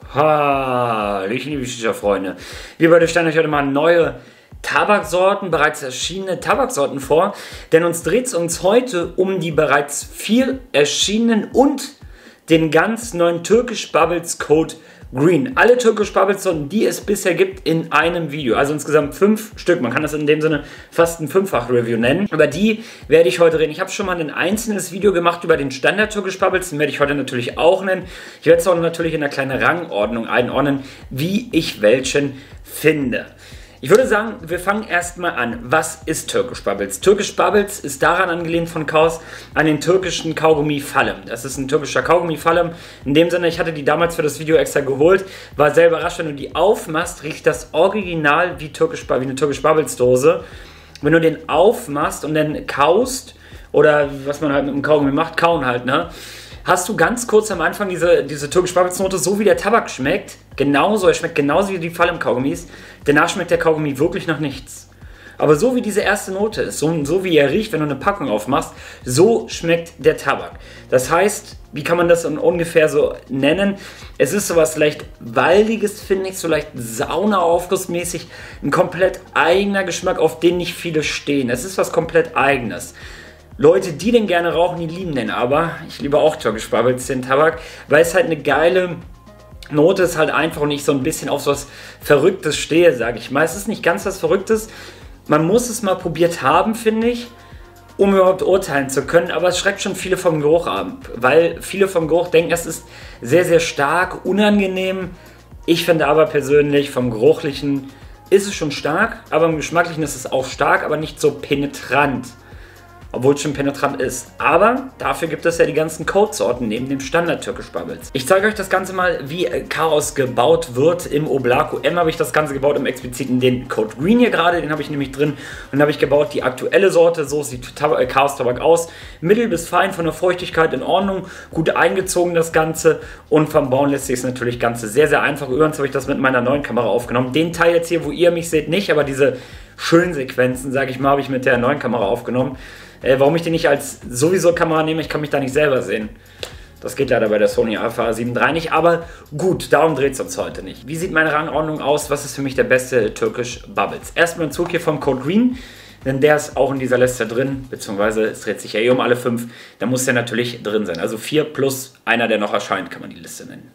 Hallöchen, liebe Shisha-Freunde. Wir beide stellen euch heute mal neue Tabaksorten, bereits erschienene Tabaksorten vor, denn uns dreht es uns heute um die bereits 4 erschienenen und den ganz neuen Turkish Bubbles Code Green. Alle Turkish Bubbles Sorten, die es bisher gibt, in einem Video. Also insgesamt 5 Stück. Man kann das in dem Sinne fast ein 5-fach-Review nennen. Über die werde ich heute reden. Ich habe schon mal ein einzelnes Video gemacht über den Standard Turkish Bubbles. Den werde ich heute natürlich auch nennen. Ich werde es auch natürlich in einer kleinen Rangordnung einordnen, wie ich welchen finde. Ich würde sagen, wir fangen erstmal an. Was ist Turkish Bubbles? Turkish Bubbles ist daran angelehnt von Kaws an den türkischen Kaugummi Falem. Das ist ein türkischer Kaugummi Falem. In dem Sinne, ich hatte die damals für das Video extra geholt. War sehr überrascht, wenn du die aufmachst, riecht das original wie eine Turkish Bubbles Dose. Wenn du den aufmachst und dann kaust, oder was man halt mit dem Kaugummi macht, kauen halt, ne? Hast du ganz kurz am Anfang diese Turkish Bubbles Note, so wie der Tabak schmeckt, genauso, er schmeckt genauso wie die Falem Kaugummis. Danach schmeckt der Kaugummi wirklich nach nichts. Aber so wie diese erste Note ist, so wie er riecht, wenn du eine Packung aufmachst, so schmeckt der Tabak. Das heißt, wie kann man das ungefähr so nennen? Es ist sowas leicht Waldiges, finde ich, so leicht Saunaaufgussmäßig, ein komplett eigener Geschmack, auf den nicht viele stehen. Es ist was komplett Eigenes. Leute, die den gerne rauchen, die lieben den aber. Ich liebe auch Turkish Bubbles, den Tabak, weil es halt eine geile Note ist, halt einfach und ich so ein bisschen auf so was Verrücktes stehe, sage ich mal. Es ist nicht ganz was Verrücktes. Man muss es mal probiert haben, finde ich, um überhaupt urteilen zu können. Aber es schreckt schon viele vom Geruch ab, weil viele vom Geruch denken, es ist sehr, sehr stark, unangenehm. Ich finde aber persönlich vom Geruchlichen ist es schon stark, aber im Geschmacklichen ist es auch stark, aber nicht so penetrant. Obwohl es schon penetrant ist. Aber dafür gibt es ja die ganzen Codesorten neben dem Standard Turkish Bubbles. Ich zeige euch das Ganze mal, wie Kaos gebaut wird. Im Oblako M habe ich das Ganze gebaut, im expliziten den Code Green hier gerade, den habe ich nämlich drin. Und habe ich gebaut die aktuelle Sorte, so sieht Chaos Tabak aus. Mittel bis fein, von der Feuchtigkeit in Ordnung, gut eingezogen das Ganze. Und vom Bauen lässt sich es natürlich Ganze sehr, sehr einfach. Übrigens habe ich das mit meiner neuen Kamera aufgenommen. Den Teil jetzt hier, wo ihr mich seht, nicht, aber diese schönen Sequenzen, sage ich mal, habe ich mit der neuen Kamera aufgenommen. Warum ich die nicht als sowieso Kamera nehme, ich kann mich da nicht selber sehen. Das geht leider bei der Sony Alpha A7 III nicht, aber gut, darum dreht es uns heute nicht. Wie sieht meine Rangordnung aus? Was ist für mich der beste Turkish Bubbles? Erstmal ein Zug hier vom Code Green, denn der ist auch in dieser Liste drin, beziehungsweise es dreht sich ja eh um alle 5, da muss der natürlich drin sein. Also 4 plus einer, der noch erscheint, kann man die Liste nennen.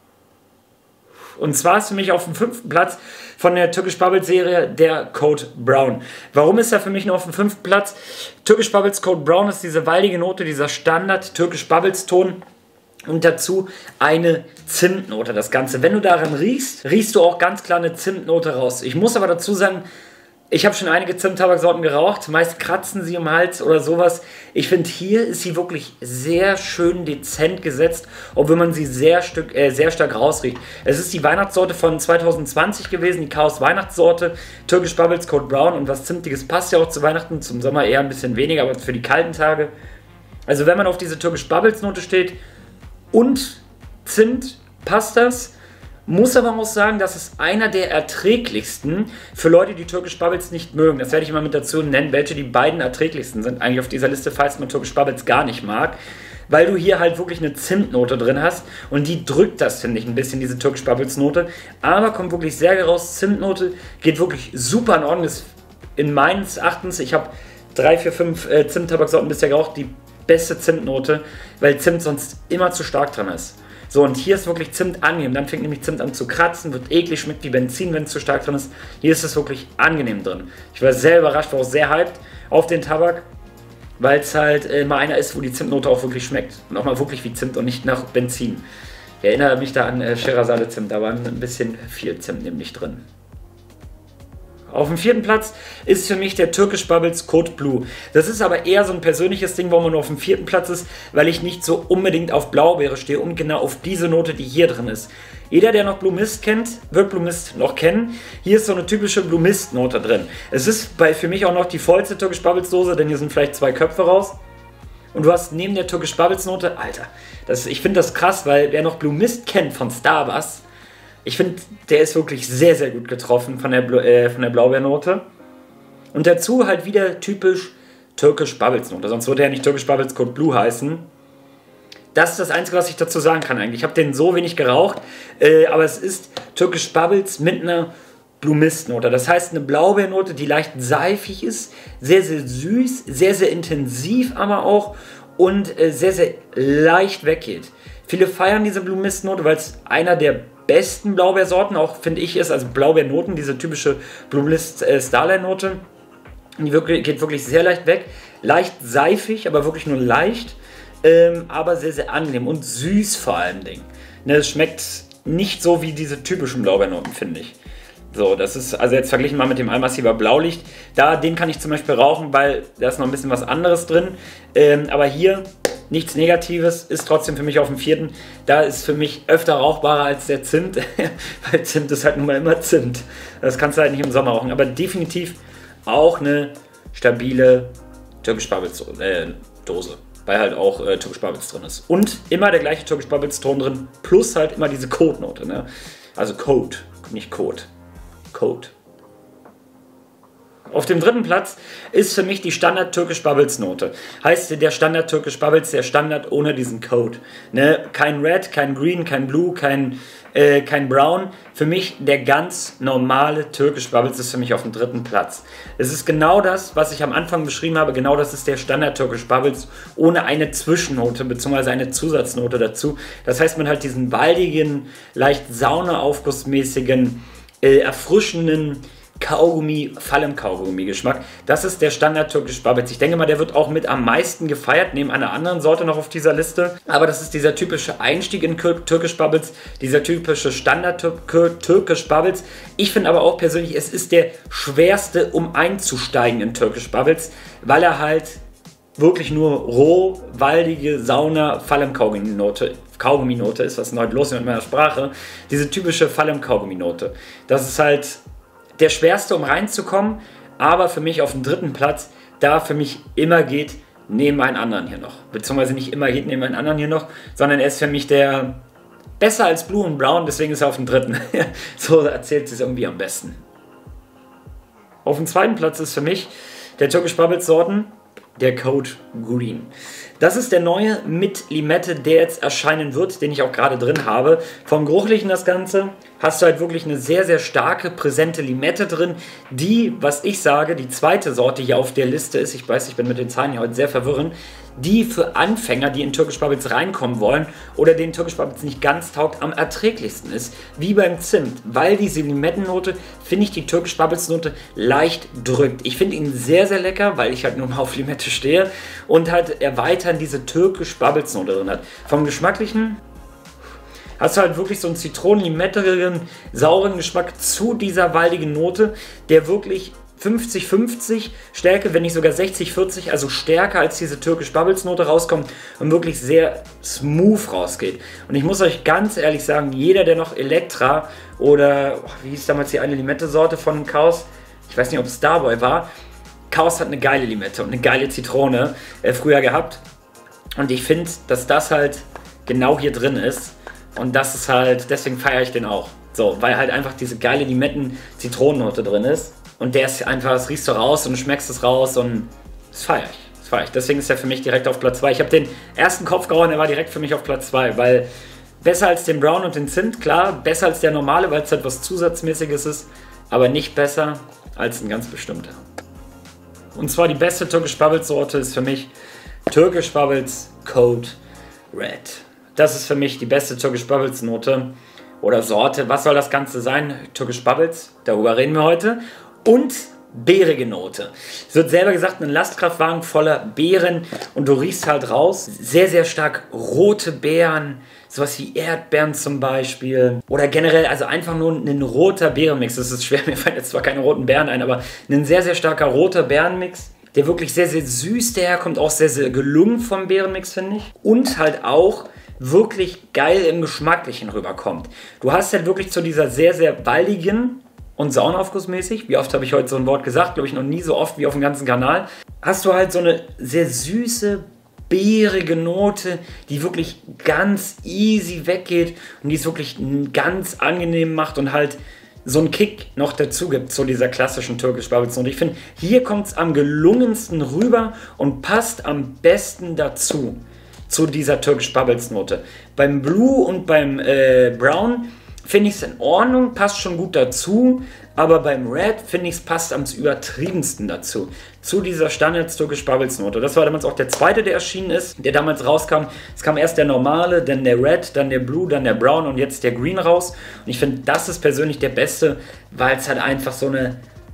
Und zwar ist für mich auf dem 5. Platz von der Turkish Bubbles Serie der Code Brown. Warum ist er für mich nur auf dem 5. Platz? Turkish Bubbles Code Brown ist diese waldige Note, dieser Standard Turkish Bubbles Ton. Und dazu eine Zimtnote, das Ganze. Wenn du daran riechst, riechst du auch ganz klar eine Zimtnote raus. Ich muss aber dazu sagen, ich habe schon einige Zimt-Tabaksorten geraucht, meist kratzen sie im Hals oder sowas. Ich finde, hier ist sie wirklich sehr schön dezent gesetzt, obwohl man sie sehr stark rausriecht. Es ist die Weihnachtssorte von 2020 gewesen, die Chaos Weihnachtssorte, Turkish Bubbles Code Brown, und was Zimtiges passt ja auch zu Weihnachten, zum Sommer eher ein bisschen weniger, aber für die kalten Tage. Also wenn man auf diese Turkish Bubbles Note steht und Zimt, passt das. Muss aber auch sagen, das ist einer der erträglichsten für Leute, die Turkish Bubbles nicht mögen. Das werde ich mal mit dazu nennen, welche die beiden erträglichsten sind eigentlich auf dieser Liste, falls man Turkish Bubbles gar nicht mag. Weil du hier halt wirklich eine Zimtnote drin hast und die drückt das, finde ich, ein bisschen, diese Turkish Bubbles Note. Aber kommt wirklich sehr raus. Zimtnote geht wirklich super in Ordnung. Ist in meines Erachtens, ich habe 3, 4, 5 Zimt-Tabaksorten bisher geraucht, die beste Zimtnote, weil Zimt sonst immer zu stark dran ist. So, und hier ist wirklich Zimt angenehm. Dann fängt nämlich Zimt an zu kratzen, wird eklig, schmeckt wie Benzin, wenn es zu stark drin ist. Hier ist es wirklich angenehm drin. Ich war sehr überrascht, war auch sehr hyped auf den Tabak, weil es halt mal einer ist, wo die Zimtnote auch wirklich schmeckt. Und auch mal wirklich wie Zimt und nicht nach Benzin. Ich erinnere mich da an Scheherazade Zimt, da war ein bisschen viel Zimt nämlich drin. Auf dem 4. Platz ist für mich der Turkish Bubbles Code Blue. Das ist aber eher so ein persönliches Ding, warum man nur auf dem 4. Platz ist, weil ich nicht so unbedingt auf Blaubeere stehe und genau auf diese Note, die hier drin ist. Jeder, der noch Blue Mist kennt, wird Blue Mist noch kennen. Hier ist so eine typische Blue Mist Note drin. Es ist für mich auch noch die vollste Turkish Bubbles Dose, denn hier sind vielleicht 2 Köpfe raus. Und du hast neben der Turkish Bubbles Note, Alter, ich finde das krass, weil wer noch Blue Mist kennt von Starbucks, ich finde, der ist wirklich sehr, sehr gut getroffen von der Blaubeernote. Und dazu halt wieder typisch Turkish Bubbles Note. Sonst würde er ja nicht Turkish Bubbles Code Blue heißen. Das ist das Einzige, was ich dazu sagen kann eigentlich. Ich habe den so wenig geraucht, aber es ist Turkish Bubbles mit einer Blue Mist Note. Das heißt eine Blaubeernote, die leicht seifig ist, sehr, sehr süß, sehr, sehr intensiv aber auch und sehr, sehr leicht weggeht. Viele feiern diese Blue Mist Note, weil es einer der besten Blaubeersorten auch, finde ich, ist. Also Blaubeernoten, diese typische Blue Mist Starlight Note. Die geht wirklich sehr leicht weg. Leicht seifig, aber wirklich nur leicht. Aber sehr, sehr angenehm und süß vor allen Dingen. Ne, es schmeckt nicht so wie diese typischen Blaubeernoten, finde ich. So, das ist, also jetzt verglichen mal mit dem Almassiver Blaulicht, den kann ich zum Beispiel rauchen, weil da ist noch ein bisschen was anderes drin. Aber hier nichts Negatives, ist trotzdem für mich auf dem 4. Da ist für mich öfter rauchbarer als der Zimt, weil Zimt ist halt nun mal immer Zimt. Das kannst du halt nicht im Sommer rauchen, aber definitiv auch eine stabile Turkish Bubbles Dose, weil halt auch Turkish Bubbles drin ist. Und immer der gleiche Turkish Bubbles Ton drin, plus halt immer diese Code-Note, ne? Also Code, nicht Code. Code. Auf dem 3. Platz ist für mich die Standard Turkish Bubbles Note. Heißt der Standard Turkish Bubbles, der Standard ohne diesen Code. Ne? Kein Red, kein Green, kein Blue, kein Brown. Für mich der ganz normale Turkish Bubbles ist für mich auf dem 3. Platz. Es ist genau das, was ich am Anfang beschrieben habe. Genau das ist der Standard Turkish Bubbles ohne eine Zwischennote bzw. eine Zusatznote dazu. Das heißt, man hat diesen waldigen, leicht saunaaufgussmäßigen, erfrischenden Kaugummi, Fallen-Kaugummi-Geschmack. Das ist der Standard Turkish Bubbles. Ich denke mal, der wird auch mit am meisten gefeiert, neben einer anderen Sorte noch auf dieser Liste. Aber das ist dieser typische Einstieg in Turkish Bubbles, dieser typische Standard Turkish Bubbles. Ich finde aber auch persönlich, es ist der schwerste, um einzusteigen in Turkish Bubbles, weil er halt wirklich nur roh, waldige Kaugummi-Note ist. Was ist denn heute los mit meiner Sprache? Diese typische Kaugummi-Note. Das ist halt der schwerste, um reinzukommen, aber für mich auf dem 3. Platz, da für mich immer geht neben einen anderen hier noch. Beziehungsweise nicht immer geht neben einen anderen hier noch, sondern er ist für mich der besser als Blue und Brown, deswegen ist er auf dem 3. So erzählt es irgendwie am besten. Auf dem 2. Platz ist für mich der Turkish Bubbles Sorten, der Code Green. Das ist der neue mit Limette, der jetzt erscheinen wird, den ich auch gerade drin habe. Vom Geruchlichen das Ganze hast du halt wirklich eine sehr, sehr starke, präsente Limette drin, die, was ich sage, die zweite Sorte hier auf der Liste ist, ich weiß, ich bin mit den Zahlen hier heute sehr verwirrend, die für Anfänger, die in Turkish Bubbles reinkommen wollen oder denen Turkish Bubbles nicht ganz taugt, am erträglichsten ist, wie beim Zimt, weil diese Limettennote, finde ich die Turkish Bubbles Note leicht drückt. Ich finde ihn sehr, sehr lecker, weil ich halt nur mal auf Limette stehe und halt erweitern diese Turkish Bubbles Note drin hat. Vom Geschmacklichen hast du halt wirklich so einen zitronen-limettigen, sauren Geschmack zu dieser waldigen Note, der wirklich 50-50 Stärke, wenn nicht sogar 60-40, also stärker als diese Turkish Bubbles Note rauskommt und wirklich sehr smooth rausgeht. Und ich muss euch ganz ehrlich sagen, jeder, der noch Elektra oder, wie hieß damals die eine Limette-Sorte von Chaos, ich weiß nicht, ob es Starboy war, Chaos hat eine geile Limette und eine geile Zitrone früher gehabt. Und ich finde, dass das halt genau hier drin ist. Und das ist halt, deswegen feiere ich den auch. So, weil halt einfach diese geile Limetten-Zitronennote drin ist. Und der ist einfach, das riechst du raus und du schmeckst es raus und das feiere ich. Das feiere ich. Deswegen ist er für mich direkt auf Platz 2. Ich habe den ersten Kopfgrauen, der war direkt für mich auf Platz 2, weil besser als den Brown und den Zimt, klar, besser als der normale, weil es halt was Zusatzmäßiges ist, aber nicht besser als ein ganz bestimmter. Und zwar die beste Turkish Bubbles Sorte ist für mich Turkish Bubbles Code Red. Das ist für mich die beste Turkish Bubbles Note oder Sorte. Was soll das Ganze sein? Turkish Bubbles, darüber reden wir heute. Und beerige Note. Es wird selber gesagt, ein Lastkraftwagen voller Beeren und du riechst halt raus. Sehr, sehr stark rote Beeren, sowas wie Erdbeeren zum Beispiel. Oder generell, also einfach nur ein roter Beerenmix. Das ist schwer, mir fallen jetzt zwar keine roten Beeren ein, aber ein sehr, sehr starker roter Beerenmix, der wirklich sehr, sehr süß daherkommt, auch sehr, sehr gelungen vom Beerenmix, finde ich. Und halt auch wirklich geil im Geschmacklichen rüberkommt. Du hast halt wirklich zu dieser sehr, sehr waldigen und saunaufgussmäßig, wie oft habe ich heute so ein Wort gesagt, glaube ich noch nie so oft wie auf dem ganzen Kanal, hast du halt so eine sehr süße, beerige Note, die wirklich ganz easy weggeht und die es wirklich ganz angenehm macht und halt so einen Kick noch dazu gibt zu dieser klassischen Turkish Bubbles Note. Ich finde, hier kommt es am gelungensten rüber und passt am besten dazu. zu dieser Turkish Bubbles Note. Beim Blue und beim Brown finde ich es in Ordnung, passt schon gut dazu, aber beim Red finde ich es passt am übertriebensten dazu. Zu dieser Standards Turkish Bubbles Note. Das war damals auch der zweite, der erschienen ist, der damals rauskam. Es kam erst der normale, dann der Red, dann der Blue, dann der Brown und jetzt der Green raus. Und ich finde, das ist persönlich der beste, weil es halt einfach so eine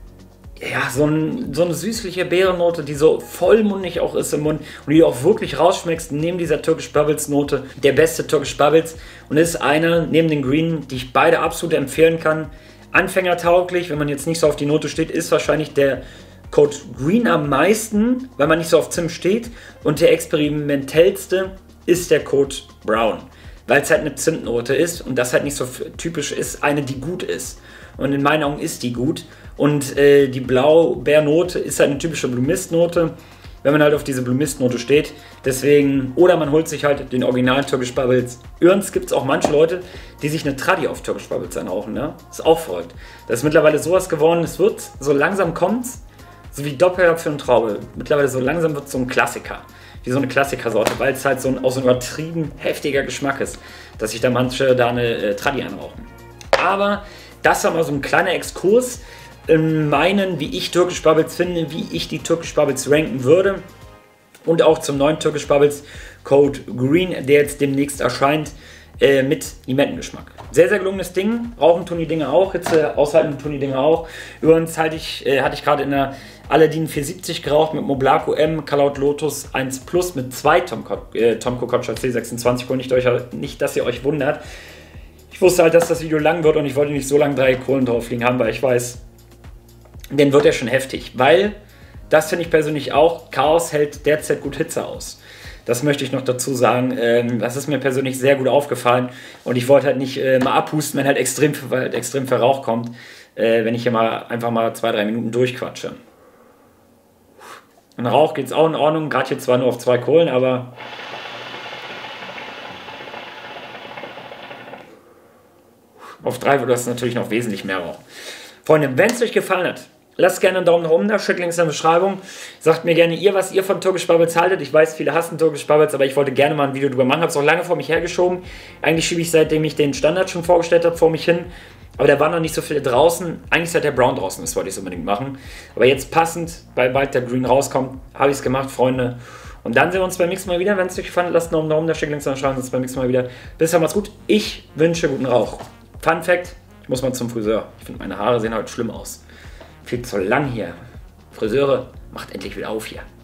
süßliche Beerennote, die so vollmundig auch ist im Mund und die du auch wirklich rausschmeckst, neben dieser Turkish Bubbles Note, der beste Turkish Bubbles und ist einer, neben den Green, die ich beide absolut empfehlen kann. Anfängertauglich, wenn man jetzt nicht so auf die Note steht, ist wahrscheinlich der Code Green am meisten, weil man nicht so auf Zimt steht, und der experimentellste ist der Code Brown, weil es halt eine Zimtnote ist und das halt nicht so typisch ist, eine, die gut ist. Und in meinen Augen ist die gut. Und die Blaubeernote ist halt eine typische Blue Mist Note, wenn man halt auf diese Blue Mist Note steht. Deswegen, oder man holt sich halt den originalen Turkish Bubbles. Übrigens gibt es auch manche Leute, die sich eine Tradi auf Turkish Bubbles anrauchen. Ne? Ist auch verrückt. Das ist mittlerweile sowas geworden, es wird, so langsam kommt's, so wie Doppelapfel und Traube. Mittlerweile so langsam wird es so ein Klassiker. Wie so eine Klassikersorte, weil es halt auch so ein übertrieben heftiger Geschmack ist, dass sich da manche da eine Tradi anrauchen. Aber das war mal so ein kleiner Exkurs in meinen, wie ich Turkish Bubbles finde, wie ich die Turkish Bubbles ranken würde. Und auch zum neuen Turkish Bubbles Code Green, der jetzt demnächst erscheint, mit Limettengeschmack. Sehr, sehr gelungenes Ding. Rauchen tun die Dinge auch, Hitze aushalten tun die Dinge auch. Übrigens hatte ich gerade in der Aladdin 470 geraucht mit Moblaco M, Kalaut Lotus 1 Plus mit 2 Tom Kokotscha C26. Und nicht, dass ihr euch wundert. Ich wusste halt, dass das Video lang wird und ich wollte nicht so lange 3 Kohlen drauf liegen haben, weil ich weiß, dann wird er schon heftig. Weil, das finde ich persönlich auch, Chaos hält derzeit gut Hitze aus. Das möchte ich noch dazu sagen. Das ist mir persönlich sehr gut aufgefallen und ich wollte halt nicht mal abhusten, wenn halt extrem viel Rauch kommt, wenn ich hier mal einfach mal 2-3 Minuten durchquatsche. Und Rauch geht es auch in Ordnung, gerade hier zwar nur auf 2 Kohlen, aber auf 3 würde das natürlich noch wesentlich mehr rauchen. Freunde, wenn es euch gefallen hat, lasst gerne einen Daumen nach oben da, schickt Links in der Beschreibung. Sagt mir gerne was ihr von Turkish Bubbles haltet. Ich weiß, viele hassen Turkish Bubbles, aber ich wollte gerne mal ein Video drüber machen. Habe es auch lange vor mich hergeschoben. Eigentlich schiebe ich, seitdem ich den Standard schon vorgestellt habe, vor mich hin. Aber da waren noch nicht so viele draußen. Eigentlich seit der Brown draußen ist, wollte ich es unbedingt machen. Aber jetzt passend, weil bald der Green rauskommt, habe ich es gemacht, Freunde. Und dann sehen wir uns beim nächsten Mal wieder. Wenn es euch gefallen hat, lasst einen Daumen nach oben da, schickt Links in der Beschreibung. Uns beim nächsten Mal wieder. Bis dann, macht's gut. Ich wünsche guten Rauch. Fun Fact, ich muss mal zum Friseur. Ich finde, meine Haare sehen heute schlimm aus. Viel zu lang hier. Friseure, macht endlich wieder auf hier.